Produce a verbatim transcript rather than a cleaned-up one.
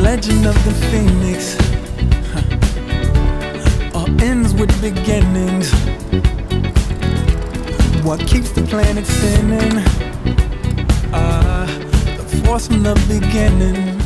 legend of the phoenix, huh, all ends with beginnings. What keeps the planet spinning? Ah, uh, the force from the beginning.